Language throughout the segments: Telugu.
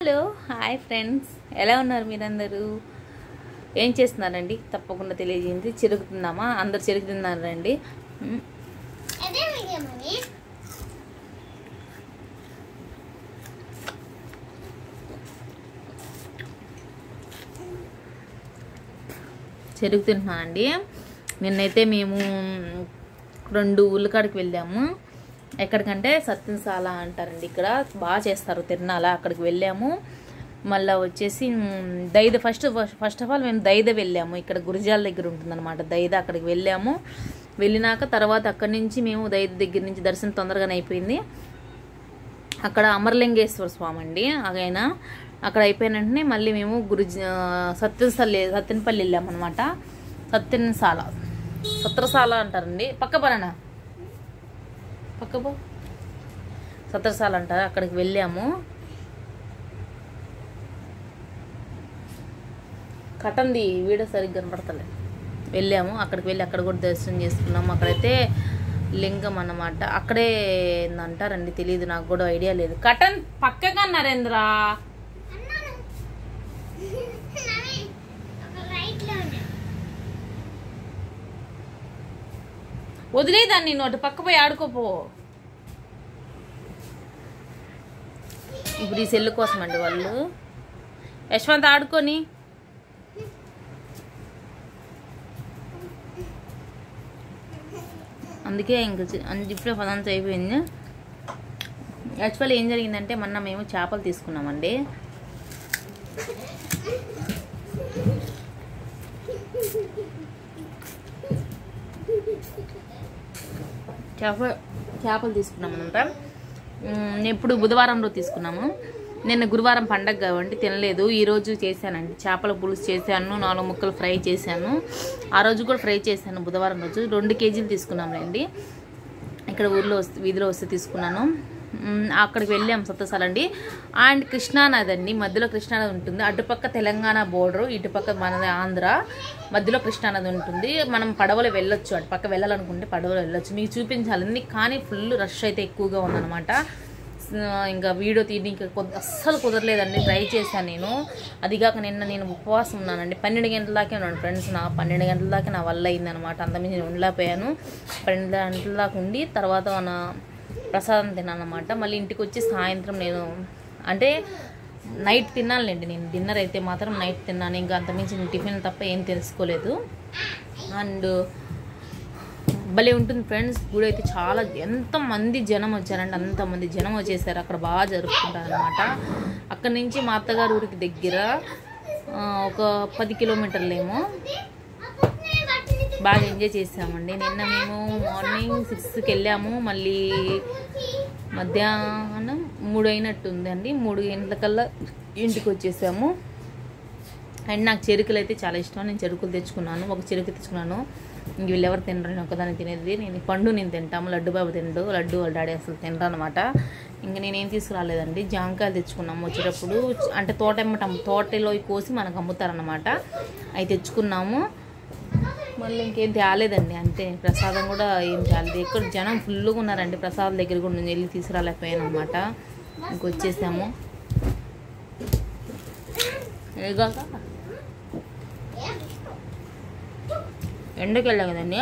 హలో హాయ్ ఫ్రెండ్స్, ఎలా ఉన్నారు మీరందరూ? ఏం చేస్తున్నారండి? తప్పకుండా తెలియజేయండి. చెరుకుతున్నామా? అందరు చెరుకుతున్నారండి. చెరుకుతున్నానండి. నిన్నైతే మేము 2 ఊళ్ళ కాడికి వెళ్ళాము. ఎక్కడికంటే సత్యసాల అంటారండి, ఇక్కడ బాగా చేస్తారు తిరునాల. అక్కడికి వెళ్ళాము. మళ్ళీ వచ్చేసి దైద ఫస్ట్ ఆఫ్ ఆల్ మేము దైద వెళ్ళాము. ఇక్కడ గురిజాల దగ్గర ఉంటుందన్నమాట దైద. అక్కడికి వెళ్ళాము. వెళ్ళినాక తర్వాత అక్కడి నుంచి మేము దైద దగ్గర నుంచి దర్శనం తొందరగానే అయిపోయింది. అక్కడ అమరలింగేశ్వర స్వామి అండి ఆయన. అక్కడ అయిపోయిన వెంటనే మళ్ళీ మేము సత్యనపల్లి వెళ్ళామన్నమాట. సత్రసాల అంటారండి. పక్కపో సత్రసాల అంటారు. అక్కడికి వెళ్ళాము. కటంది వీడియో సరిగ్గా కనపడతలే. వెళ్ళాము. అక్కడికి వెళ్ళి అక్కడ కూడా దర్శనం చేసుకున్నాము. అక్కడైతే లింగం అన్నమాట. అక్కడే అంటారండి, తెలియదు, నాకు కూడా ఐడియా లేదు. కటన్ పక్కగా నరేంద్ర వదిలేదాన్ని నోటి పక్క పోయి ఆడుకోపో. ఇప్పుడు ఈ సెల్లు కోసం అండి వాళ్ళు. యశ్వంత్ ఆడుకొని అందుకే ఇంకా ఇప్పుడే పదంతా అయిపోయింది. యాక్చువల్లీ ఏం జరిగిందంటే మొన్న మేము చేపలు తీసుకున్నామండి. చేపలు తీసుకున్నామన్నమాట. ఎప్పుడు బుధవారం రోజు తీసుకున్నాము. నిన్న గురువారం పండగ కాబట్టి తినలేదు. ఈరోజు చేశానండి, చేపల పులుసు చేశాను, 4 ముక్కలు ఫ్రై చేశాను. ఆ రోజు కూడా ఫ్రై చేశాను. బుధవారం రోజు 2 కేజీలు తీసుకున్నాంలేండి. ఇక్కడ వీధిలో వస్తే తీసుకున్నాను. అక్కడికి వెళ్ళాము సత్తసాల అండి. అండ్ కృష్ణానది అండి, మధ్యలో కృష్ణానది ఉంటుంది. అటుపక్క తెలంగాణ బోర్డరు, ఇటుపక్క మనది ఆంధ్ర, మధ్యలో కృష్ణానది ఉంటుంది. మనం పడవలో వెళ్ళొచ్చు, అటుపక్క వెళ్ళాలనుకుంటే పడవలో వెళ్ళొచ్చు. మీకు చూపించాలని, కానీ ఫుల్ రష్ అయితే ఎక్కువగా ఉందన్నమాట. ఇంకా వీడియో తీయడానికి అస్సలు కుదరలేదండి. ట్రై చేశాను నేను. అదిగాక నిన్న నేను ఉపవాసం ఉన్నానండి. 12 గంటల దాకా ఉన్నాను ఫ్రెండ్స్. 12 గంటల దాకా నా వల్ల అయిందనమాట. అంతమంది నేను ఉండలేకపోయాను. 12 గంటల దాకా ఉండి తర్వాత నా ప్రసాదం తిన్నానమాట. మళ్ళీ ఇంటికి వచ్చి సాయంత్రం నేను అంటే నైట్ తిన్నానులేండి. నేను డిన్నర్ అయితే మాత్రం నైట్ తిన్నాను. ఇంకా అంతమించి నేను టిఫిన్ తప్ప ఏం తెలుసుకోలేదు. అండ్ భలే ఉంటుంది ఫ్రెండ్స్. గుడి అయితే చాలా ఎంతమంది జనం వచ్చారంటే అంతమంది జనం వచ్చేసారు. అక్కడ బాగా జరుపుకుంటారు అనమాట. అక్కడి నుంచి మా అత్తగారు ఊరికి దగ్గర ఒక 10 కిలోమీటర్లేమో. బాగా ఎంజాయ్ చేసామండి. నిన్న మేము మార్నింగ్ 6కి వెళ్ళాము. మళ్ళీ మధ్యాహ్నం 3 అయినట్టుందండి. 3 గంటలకల్లా ఇంటికి వచ్చేసాము. అండ్ నాకు చెరుకులు అయితే చాలా ఇష్టం. నేను చెరుకులు తెచ్చుకున్నాను. ఒక చెరుకు తెచ్చుకున్నాను. ఇంక వీళ్ళెవరు తినరు, నేను ఒకదాన్ని తినేది. నేను పండు నేను తింటాము. లడ్డు బాబు తిండు. లడ్డు వాళ్ళ డాడీ అసలు తినరు అనమాట. ఇంక నేనేం తీసుకురాలేదండి. జాంకాయలు తెచ్చుకున్నాము వచ్చేటప్పుడు. అంటే తోటలో కోసి మనకు అమ్ముతారనమాట. అవి తెచ్చుకున్నాము. మళ్ళీ ఇంకేం తేలేదండి. అంతే, ప్రసాదం కూడా ఏం తేలేదు. ఎక్కడ జనం ఫుల్గా ఉన్నారండి. ప్రసాదం దగ్గర కూడా నేను వెళ్ళి తీసుకురాలేకపోయాను అనమాట. ఇంకొచ్చేసాము. ఏగాక ఎండకి వెళ్ళాం కదండి.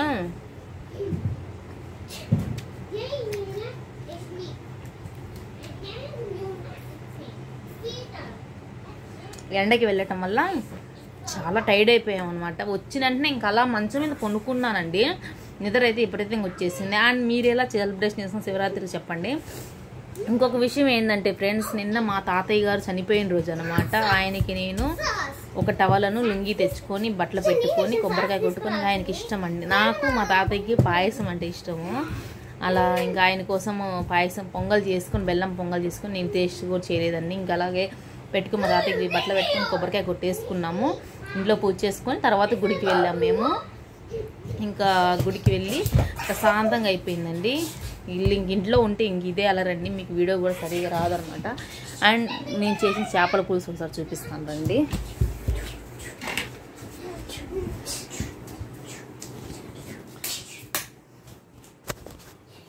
ఎండకి వెళ్ళటం వల్ల చాలా టైర్డ్ అయిపోయాం అనమాట. వచ్చిన వెంటనే ఇంకా అలా మంచం మీద కొనుక్కున్నానండి. నిద్ర అయితే ఇప్పుడైతే ఇంక వచ్చేసింది. అండ్ మీరు ఎలా సెలబ్రేషన్ చేసిన శివరాత్రి చెప్పండి. ఇంకొక విషయం ఏంటంటే ఫ్రెండ్స్, నిన్న మా తాతయ్య గారు చనిపోయిన రోజు అనమాట. ఆయనకి నేను ఒక టవలను లుంగి తెచ్చుకొని బట్టలు పెట్టుకొని కొబ్బరికాయ కొట్టుకొని, ఆయనకి ఇష్టం అండి. నాకు మా తాతయ్యకి పాయసం అంటే ఇష్టము. అలా ఇంకా ఆయన కోసం పాయసం పొంగల్ చేసుకొని, బెల్లం పొంగల్ చేసుకొని నేను టేస్ట్ కూడా చేయలేదండి. ఇంకా అలాగే పెట్టుకుని మా తాతయ్యకి బట్టలు పెట్టుకొని కొబ్బరికాయ కొట్టేసుకున్నాము. ఇంట్లో పూజ చేసుకొని తర్వాత గుడికి వెళ్ళాము మేము. ఇంకా గుడికి వెళ్ళి ప్రశాంతంగా అయిపోయిందండి. ఇంట్లో ఉంటే ఇంక ఇదే అలరండి. మీకు వీడియో కూడా సరిగా రాదనమాట. అండ్ నేను చేసిన చేపల పులుసు ఒకసారి చూపిస్తాను రండి.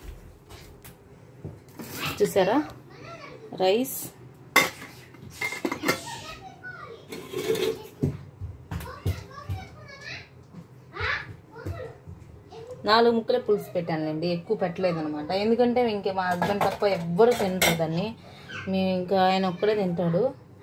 చూసారా, రైస్, 4 ముక్కలే పులుసు పెట్టానులేండి, ఎక్కువ పెట్టలేదు అనమాట. ఎందుకంటే ఇంకే మా హస్బెండ్ తప్ప ఎవ్వరు తింటారు దాన్ని, మేము ఇంకా ఆయన ఒక్కడే తింటాడు.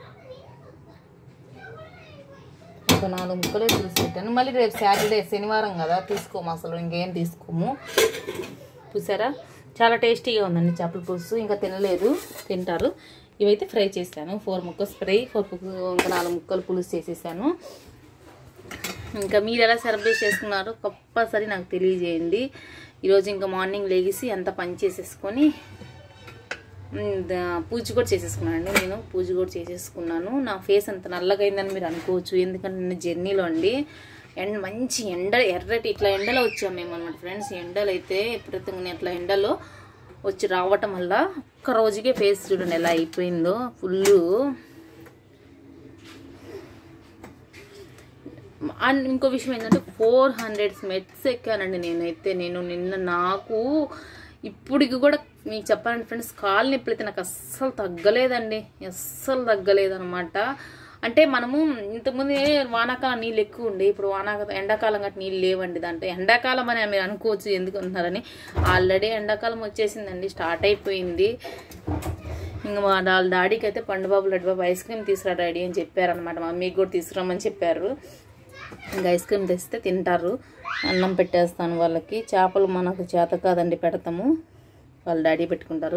ఒక 4 ముక్కలే పులుసు పెట్టాను. మళ్ళీ రేపు సాటర్డే శనివారం కదా, తీసుకోము అసలు, ఇంకేం తీసుకోము. చూసారా చాలా టేస్టీగా ఉందండి చేపల పులుసు. ఇంకా తినలేదు, తింటారు. ఇవైతే ఫ్రై చేశాను, 4 ముక్కలు ఫ్రై, 4 ముక్కలు పులుసు చేసేసాను. ఇంకా మీరు ఎలా సెలబ్రేట్ చేసుకున్నారో కంపల్సరీ నాకు తెలియజేయండి. ఈరోజు ఇంకా మార్నింగ్ లేగిసి అంతా పని చేసేసుకొని పూజ కూడా చేసేసుకున్నానండి. నేను పూజ కూడా చేసేసుకున్నాను. నా ఫేస్ అంత నల్లగా అయిందని మీరు అనుకోవచ్చు, ఎందుకంటే నేను జర్నీలో అండి మంచి ఎండ ఎర్రటి ఇట్లా ఎండలో వచ్చాము మేము అనమాట ఫ్రెండ్స్. ఎండలు అయితే ఎప్పుడైతే ఇట్లా ఎండలో వచ్చి రావటం వల్ల ఒక్క రోజుకే ఫేస్ చూడండి ఎలా అయిపోయిందో ఫుల్. అండ్ ఇంకో విషయం ఏంటంటే 400 మెట్స్ ఎక్కానండి నేనైతే. నిన్న నాకు ఇప్పటికి కూడా మీకు చెప్పాలంటే ఫ్రెండ్స్, కాలు నొప్పులైతే నాకు అస్సలు తగ్గలేదండి, అస్సలు తగ్గలేదనమాట. అంటే మనము ఇంతకుముందు వానాకాలం నీళ్ళు ఎక్కువ ఉండే, ఇప్పుడు ఎండాకాలం గట్టి నీళ్ళు లేవండి. దాంట్లో ఎండాకాలం అని మీరు అనుకోవచ్చు ఎందుకు అంటున్నారని, ఆల్రెడీ ఎండాకాలం వచ్చేసిందండి, స్టార్ట్ అయిపోయింది. ఇంకా వాళ్ళ డాడీకి అయితే పండుబాబు లడ్డుబాబు ఐస్ క్రీమ్ తీసుకురా డాడీ అని చెప్పారనమాట. మమ్మీకి కూడా తీసుకురామని చెప్పారు. ఇంకా ఐస్ క్రీమ్ తెస్తే తింటారు. అన్నం పెట్టేస్తాను వాళ్ళకి. చేపలు మనకు చేత కాదండి, పెడతాము, వాళ్ళ డాడీ పెట్టుకుంటారు.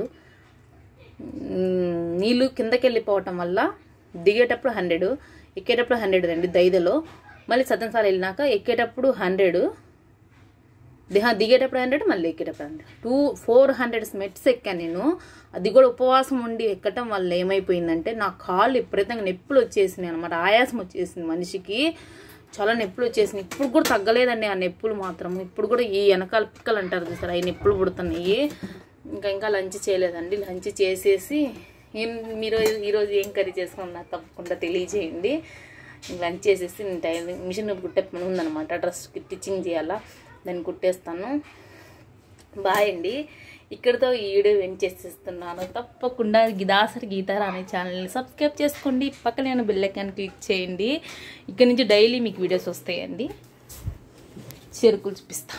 నీళ్ళు కిందకి వెళ్ళిపోవటం వల్ల దిగేటప్పుడు 100, ఎక్కేటప్పుడు 100 అండి దైదలో. మళ్ళీ సతంసార్లు వెళ్ళినాక ఎక్కేటప్పుడు 100, దిగేటప్పుడు 100, మళ్ళీ ఎక్కేటప్పుడు 100. 400 మెట్స్ ఎక్కాను నేను. అది కూడా ఉపవాసం ఉండి ఎక్కటం వల్ల ఏమైపోయిందంటే నా కాళ్ళు విపరీతంగా నొప్పులు వచ్చేసినాయి అనమాట. ఆయాసం వచ్చేసింది మనిషికి, చాలా నొప్పులు వచ్చేసినాయి. ఇప్పుడు కూడా తగ్గలేదండి ఆ నొప్పులు మాత్రం. ఇప్పుడు కూడా ఈ వెనకాల పిక్కలు అంటారు చూసారు, అవి నొప్పులు పుడుతున్నాయి. ఇంకా లంచ్ చేయలేదండి. లంచ్ చేసేసి మీరు ఈరోజు ఏం కర్రీ చేసుకున్నా తప్పకుండా తెలియజేయండి. లంచ్ చేసేసి నేను మిషన్ కుట్టే పని ఉందనమాట, డ్రెస్ స్టిచ్చింగ్ చేయాలా, దాన్ని కుట్టేస్తాను. బాయ్ అండి. ఇక్కడితో ఈ వీడియో ఎండ్ చేసేస్తున్నాను. తప్పకుండా దాసరి గీతారా అనే ఛానల్ని సబ్స్క్రైబ్ చేసుకోండి, పక్కనే ఉన్న బెల్ ఐకాన్ క్లిక్ చేయండి. ఇక్కడ నుంచి డైలీ మీకు వీడియోస్ వస్తాయండి. చెరుకులు చూపిస్తా,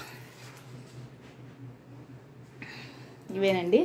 ఇవేనండి.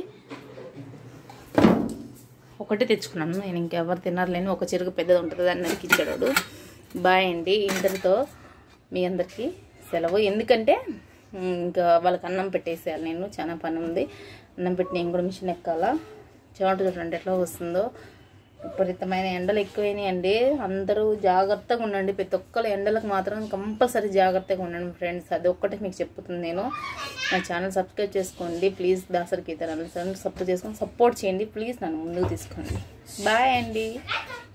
ఒకటే తెచ్చుకున్నాను నేను, ఇంకెవరు తినర్లేని. ఒక చెరుకు పెద్దది ఉంటుంది, దాన్ని నరికిచ్చాడు. బాయ్ అండి. ఇంతటితో మీ అందరికీ సెలవు. ఎందుకంటే ఇంకా వాళ్ళకి అన్నం పెట్టేసేయాలి, నేను చాలా పని ఉంది. అన్నం పెట్టి నేను కూడా మిషన్ ఎక్కాలా. చెమట చూడండి ఎట్లా వస్తుందో. విపరీతమైన ఎండలు ఎక్కువైనాయండి. అందరూ జాగ్రత్తగా ఉండండి. ప్రతి ఒక్కరు ఎండలకు మాత్రం కంపల్సరీ జాగ్రత్తగా ఉండండి ఫ్రెండ్స్. అది ఒక్కటే మీకు చెప్తుంది నేను. నా ఛానల్ సబ్స్క్రైబ్ చేసుకోండి ప్లీజ్. దాసరి గీతారా సబ్స్క్రైబ్ చేసుకొని సపోర్ట్ చేయండి ప్లీజ్. నన్ను ముందుకు తీసుకోండి. బాయ్ అండి.